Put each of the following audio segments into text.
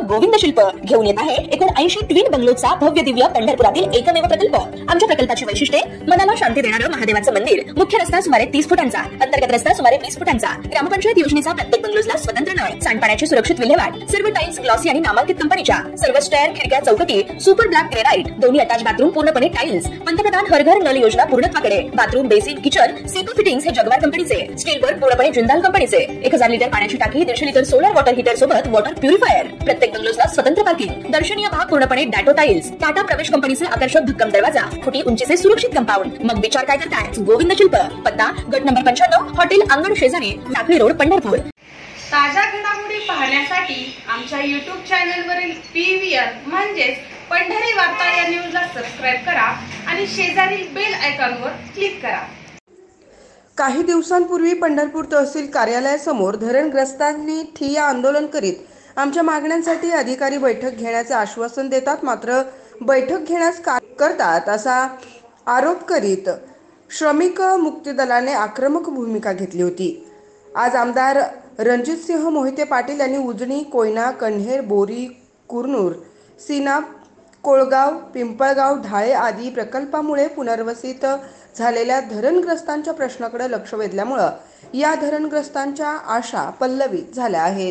गोविंद शिल्प घेऊन येत आहे 79 ट्विन बंगलोचा भव्य दिव्य पंढरपुरातील एकमेव प्रकल्प। आमच्या प्रकल्पाची वैशिष्ट्ये मनाला शांती देणारं महादेवाचं मंदिर, मुख्य रस्ता सुमारे 30 फुटांचा, अंतर्गत रस्ता सुमारे 20 फुटांचा, ग्रामपंचायत योजनेचा प्रत्येक बंगलोजला स्वतंत्र नळ, सांडपाण्याची सुरक्षित विल्हेवाट, सर्व टाइल्स ग्लॉसी आणि नामांकित कंपनीच्या, सर्व स्टेअर, खिडक्या, चौकटी सुपर ब्लॅक ग्रेनाइट, दोन्ही अटॅच बाथरूम पूर्णपणे टाइल्स, पंतप्रधान हर घर नल योजना पूर्णत्वाकडे, बाथरूम, बेसिन, किचन, सीटू फिटिंग्स हे जगवार कंपनीचे, स्टील वर्क पूर्णपणे जिंदाल कंपनीचे, 1000 लिटर पाण्याची टाकी, 150 लिटर सोलर वॉटर हीटर सोबत वॉटर प्युरिफायर, प्रत्येक बंगलोजला स्वतंत्र पार्किंग, दर्शनीय भाग पूर्णपणे डॅटो टाइल्स, टाटा प्रवेश कंपनीचे आकर्षक भक्कम दरवाजा, फुटी उंचीचे सुरक्षित कंपाऊंड। मग विचार काय करताय? गोविंद शिल्प, पत्ता गट नंबर 95, हॉटेल अंगण शेजारी, टाकळी रोड, पंढरपूर। ताज्या घडामोडी पाहण्यासाठी आमच्या YouTube चॅनलवरील PVR म्हणजेच पंढरी वार्ता या न्यूजला सबस्क्राइब करा आणि शेजारील बेल आयकॉनवर क्लिक करा। काही दिवसांपूर्वी पंढरपूर तहसील कार्यालयासमोर धरणग्रस्तांनी ठिय्या आंदोलन करीत आमच्या मागण्यांसाठी अधिकारी बैठक घेण्याचे आश्वासन देतात, मात्र बैठक घेण्यास करतात असा आरोप करीत श्रमिक मुक्ती दलाने आक्रमक भूमिका घेतली होती। आज आमदार रणजितसिंह मोहिते पाटील यांनी उजनी, कोयना, कण्हेर, बोरी, कुरनूर, सीना, कोळगाव, पिंपळगाव, ढाळे आदी प्रकल्पामुळे पुनर्वसित झालेल्या धरणग्रस्तांच्या प्रश्नाकडे लक्ष वेधल्यामुळे या धरणग्रस्तांच्या आशा पल्लवित झाल्या आहेत।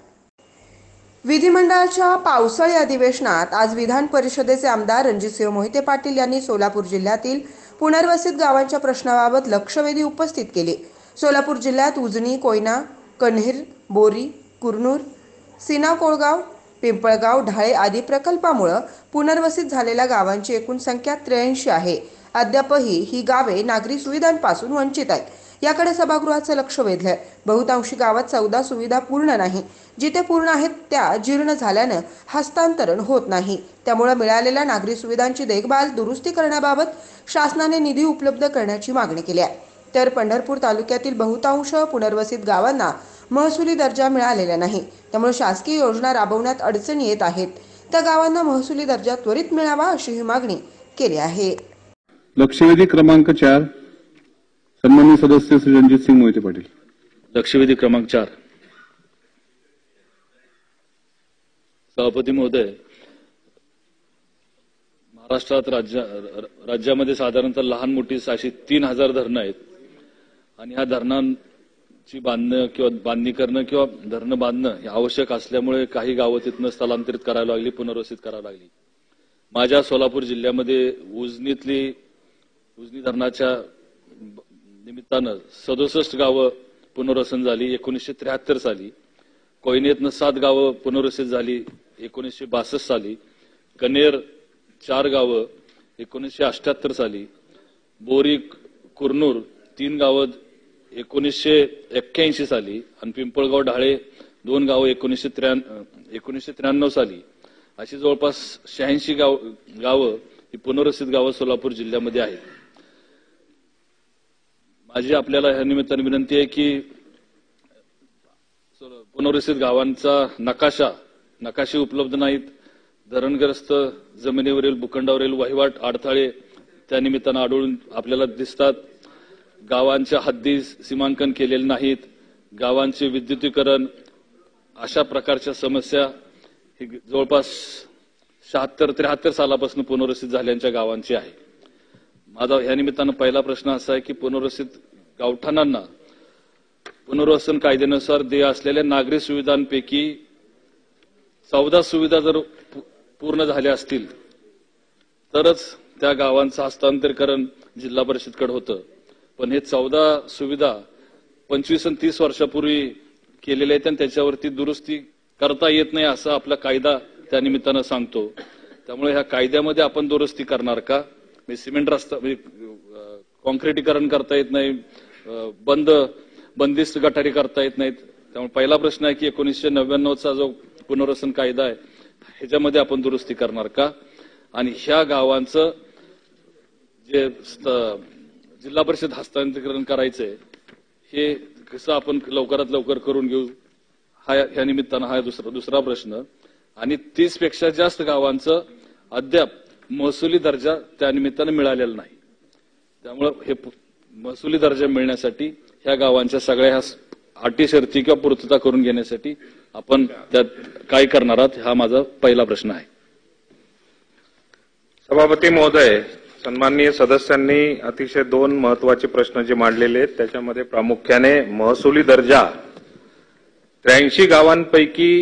विधिमंडळाच्या पावसाळी अधिवेशनात आज विधान परिषदेचे आमदार रणजितसिंह मोहिते पाटील यांनी सोलापूर जिल्ह्यातील पुनर्वसित गावांच्या प्रश्नाबाबत लक्षवेधी उपस्थित केले। सोलापूर जिल्ह्यात उजनी, कोयना, कण्हेर, बोरी, कुरनूर, सीना, कोळगाव, पिंपळगाव, ढाळे आदी प्रकल्पामुळे पुनर्वसित झालेल्या गावांची एकूण संख्या 83 आहे। अद्यापही ही गावे नागरी सुविधांपासून वंचित आहेत। याकडे सभागृहाचं लक्ष वेधलंय। बहुतांशी गावात 14 सुविधा पूर्ण नाही, जिथे पूर्ण आहेत त्या जीर्ण झाल्यानं हस्तांतरण होत नाही। त्यामुळे मिळालेल्या नागरी सुविधांची देखभाल दुरुस्ती करण्याबाबत शासनाने निधी उपलब्ध करण्याची मागणी केली आहे। तर पंढरपूर तालुक्यातील बहुतांश पुनर्वसित गावांना महसुली दर्जा मिळालेला नाही, त्यामुळे शासकीय योजना राबवण्यात अडचणी येत आहेत। त्या गावांना महसुली दर्जा त्वरित मिळावा अशी ही मागणी केली आहे। लक्षवेधी क्रमांक 4, सन्माननीय सदस्य श्री रणजितसिंह मोहिते पाटील। लक्षवेधी क्रमांक 4। सभापती महोदय, महाराष्ट्रात राज्यामध्ये साधारणतः लहान मोठी अशी 3000 धरणं आहेत आणि ह्या धरणांची बांधणी करणं किंवा धरणं बांधणं हे आवश्यक असल्यामुळे काही गावं तिथनं स्थलांतरित करायला लागली, पुनर्वसित करायला लागली। माझ्या सोलापूर जिल्ह्यामध्ये उजनी धरणाच्या निमित्तानं 67 गावं पुनर्वसन झाली 1973 साली, कोयनेतनं 7 गावं पुनर्वसित झाली 1962 साली, कण्हेर 4 गावं 1978 साली, बोरी, कुरनूर 3 गावं 1981 साली आणि पिंपळगाव, ढाळे 2 गावं 1993 साली, अशी जवळपास 86 गावं ही पुनर्वसित गावं सोलापूर जिल्ह्यामध्ये आहेत। माझी आपल्याला ह्या निमित्ताने विनंती आहे की पुनर्वसित गावांचा नकाशे उपलब्ध नाहीत, धरणग्रस्त जमिनीवरील भूखंडावरील वहिवाट अडथळे त्या निमित्तानं आढळून आपल्याला दिसतात। गावांच्या हद्दी सीमांकन केलेले नाहीत, गावांचे विद्युतीकरण, अशा प्रकारच्या समस्या ही जवळपास 76-73 सालापासून पुनर्वसित झालेल्या गावांची आहे। माझा या निमित्तानं पहिला प्रश्न असा आहे की पुनर्वसित गावठाणांना पुनर्वसन कायद्यानुसार देय असलेल्या नागरी सुविधांपैकी 14 सुविधा जर पूर्ण झाल्या असतील तरच त्या गावांचं हस्तांतरीकरण जिल्हा परिषदकडे होतं, पण हे 14 सुविधा 25 आणि 30 वर्षापूर्वी केलेल्या आहेत आणि त्याच्यावरती दुरुस्ती करता येत नाही असं आपला कायदा त्या निमित्तानं सांगतो। त्यामुळे ह्या कायद्यामध्ये आपण दुरुस्ती करणार का? सिमेंट रस्ता कॉन्क्रिटीकरण करता येत नाही, बंदिस्त गटारी करता येत नाहीत। त्यामुळे पहिला प्रश्न आहे की 1999चा जो पुनर्वसन कायदा आहे ह्याच्यामध्ये आपण दुरुस्ती करणार का? आणि ह्या गावांचं जे जिल्हा परिषद हस्तांतरीकरण करायचंय हे कसं आपण लवकरात लवकर करून घेऊ, ह्या निमित्तानं हा दुसरा प्रश्न। आणि 30 पेक्षा जास्त गावांचं अद्याप महसुली दर्जा त्या निमित्तानं मिळालेला नाही। त्यामुळे हे महसुली दर्जा मिळण्यासाठी ह्या गावांच्या सगळ्या अटी शर्ती किंवा पूर्तता करून घेण्यासाठी आपण त्यात काय करणार आहात हा माझा पहिला प्रश्न आहे. सभापती महोदय, सन्माननीय सदस्यांनी अतिशय दोन महत्वाचे प्रश्न जे मांडलेले आहेत त्याच्यामध्ये प्रामुख्याने महसुली दर्जा 83 गावांपैकी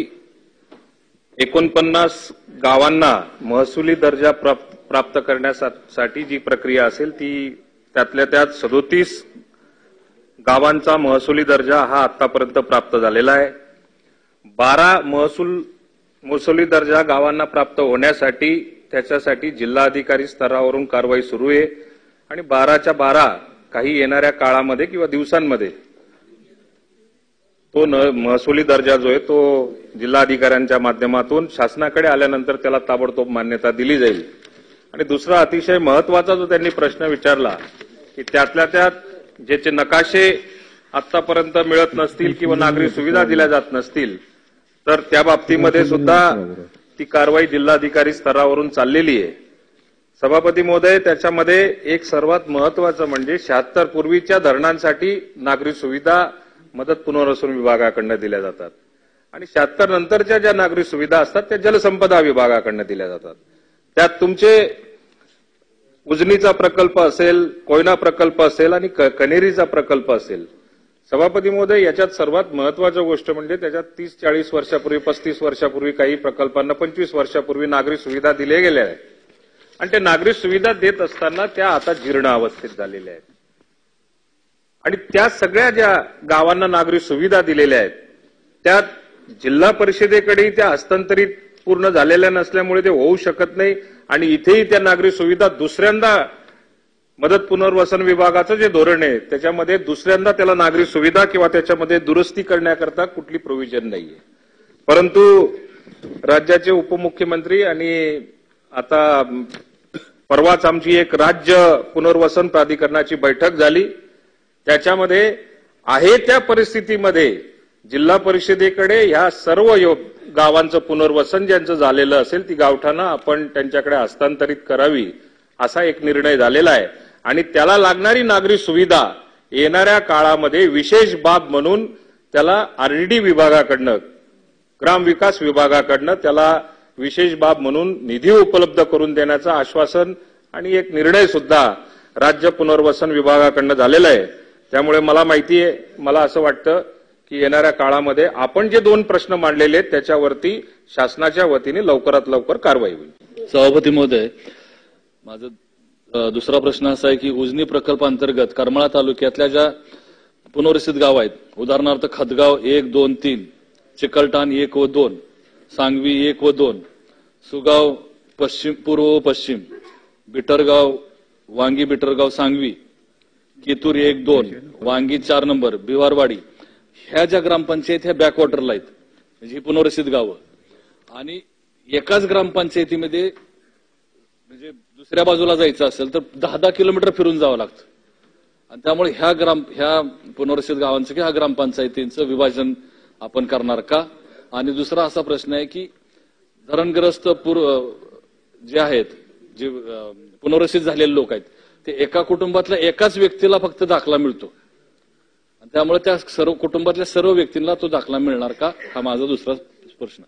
49 गावांना महसुली दर्जा प्राप्त करण्यासाठी जी प्रक्रिया असेल ती त्यातल्या त्यात 37 गावांचा महसुली दर्जा हा आतापर्यंत प्राप्त झालेला आहे. 12 महसुली दर्जा गावांना प्राप्त होण्यासाठी त्याच्यासाठी जिल्हाधिकारी स्तरावरून कारवाई सुरू आहे आणि 12च्या 12 काही येणाऱ्या काळामध्ये किंवा दिवसांमध्ये तो महसुली दर्जा जो आहे तो जिल्हाधिकाऱ्यांच्या माध्यमातून शासनाकडे आल्यानंतर त्याला ताबडतोब मान्यता दिली जाईल. आणि दुसरा अतिशय महत्वाचा जो त्यांनी प्रश्न विचारला की त्यातल्या त्यात ज्याचे नकाशे आतापर्यंत मिळत नसतील किंवा नागरी सुविधा दिल्या जात नसतील तर त्या बाबतीमध्ये सुद्धा ती कारवाई जिल्हाधिकारी स्तरावरून चाललेली आहे. सभापती महोदय, त्याच्यामध्ये एक सर्वात महत्वाचं म्हणजे 76 पूर्वीच्या धरणांसाठी नागरी सुविधा मदत पुनर्वसन विभागाकडनं दिल्या जातात आणि 76 नंतरच्या ज्या नागरी सुविधा असतात त्या जलसंपदा विभागाकडनं दिल्या जातात. त्यात तुमचे उजनीचा प्रकल्प असेल, कोयना प्रकल्प असेल आणि कनेरीचा प्रकल्प असेल. सभापती महोदय, याच्यात सर्वात महत्वाची गोष्ट म्हणजे त्याच्यात 30-40 वर्षापूर्वी 35 वर्षापूर्वी काही प्रकल्पांना 25 वर्षापूर्वी नागरी सुविधा दिल्या गेल्या आहेत आणि त्या नागरी सुविधा देत असताना त्या आता जीर्ण अवस्थेत झालेल्या आहेत आणि त्या सगळ्या ज्या गावांना नागरी सुविधा दिलेल्या आहेत त्यात जिल्हा परिषदेकडे त्या हस्तांतरित पूर्ण झालेल्या नसल्यामुळे ते होऊ शकत नाही आणि इथेही त्या नागरी सुविधा दुसऱ्यांदा मदत पुनर्वसन विभागाचं जे धोरण आहे त्याच्यामध्ये दुसऱ्यांदा त्याला नागरी सुविधा किंवा त्याच्यामध्ये दुरुस्ती करण्याकरता कुठली प्रोव्हिजन नाहीये. परंतु राज्याचे उपमुख्यमंत्री आणि आता परवाच आमची एक राज्य पुनर्वसन प्राधिकरणाची बैठक झाली. त्याच्यामध्ये आहे त्या परिस्थितीमध्ये जिल्हा परिषदेकडे ह्या सर्व गावांचं पुनर्वसन ज्यांचं झालेलं असेल ती गावठाणं आपण त्यांच्याकडे हस्तांतरित करावी असा एक निर्णय झालेला आहे आणि त्याला लागणारी नागरी सुविधा येणाऱ्या काळामध्ये विशेष बाब म्हणून त्याला आरडीडी विभागाकडनं, ग्रामविकास विभागाकडनं त्याला विशेष बाब म्हणून निधी उपलब्ध करून देण्याचं आश्वासन आणि एक निर्णय सुद्धा राज्य पुनर्वसन विभागाकडनं झालेला आहे. त्यामुळे मला माहिती आहे, मला असं वाटतं की येणाऱ्या काळामध्ये आपण जे दोन प्रश्न मांडलेले आहेत त्याच्यावरती शासनाच्या वतीने लवकरात लवकर कारवाई होईल. सभापती महोदय, माझा दुसरा प्रश्न असा आहे की उजनी प्रकल्पांतर्गत करमाळा तालुक्यातल्या ज्या पुनर्वसित गाव आहेत, उदाहरणार्थ खतगाव 1, 2, 3, चिकलठाण 1 व 2, सांगवी 1 व 2, सुगाव पूर्व व पश्चिम, बिटरगाव, वांगी बिटरगाव सांगवी, केतूर 1, 2, वांगी 4 नंबर, बिवारवाडी, ह्या ज्या ग्रामपंचायत ह्या बॅकवॉटरला आहेत म्हणजे ही पुनर्वसित गावं आणि एकाच ग्रामपंचायतीमध्ये म्हणजे दुसऱ्या बाजूला जायचं असेल तर 10-10 किलोमीटर फिरून जावं लागतं आणि त्यामुळे ह्या पुनर्वसित गावांचं किंवा ग्रामपंचायतींचं विभाजन आपण करणार का? आणि दुसरा असा प्रश्न आहे की धरणग्रस्त जे आहेत, जे पुनर्वसित झालेले लोक आहेत ते एका कुटुंबातल्या एकाच व्यक्तीला फक्त दाखला मिळतो आणि त्यामुळे त्या सर्व कुटुंबातल्या सर्व व्यक्तींना तो दाखला मिळणार का? हा माझा दुसरा प्रश्न.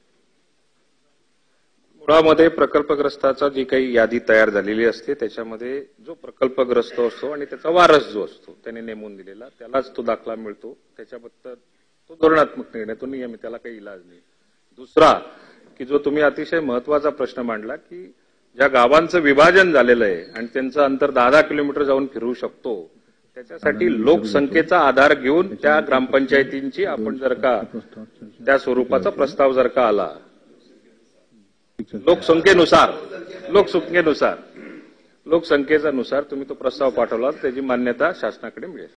मुळामध्ये प्रकल्पग्रस्ताचा जी काही यादी तयार झालेली असते त्याच्यामध्ये जो प्रकल्पग्रस्त असतो आणि त्याचा वारस जो असतो त्याने नेमून दिलेला त्यालाच तो दाखला मिळतो. त्याच्याबद्दल तो धोरणात्मक निर्णय, तो नियमित, त्याला काही इलाज नाही. दुसरा की जो तुम्ही अतिशय महत्वाचा प्रश्न मांडला की ज्या गावांचं विभाजन झालेलं आहे आणि त्यांचं अंतर 10-10 किलोमीटर जाऊन फिरू शकतो त्याच्यासाठी लोकसंख्येचा आधार घेऊन त्या ग्रामपंचायतींची आपण जर का त्या स्वरूपाचा प्रस्ताव जर का आला लोकसंख्येनुसार तुम्ही तो प्रस्ताव पाठवला त्याची मान्यता शासनाकडे मिळेल.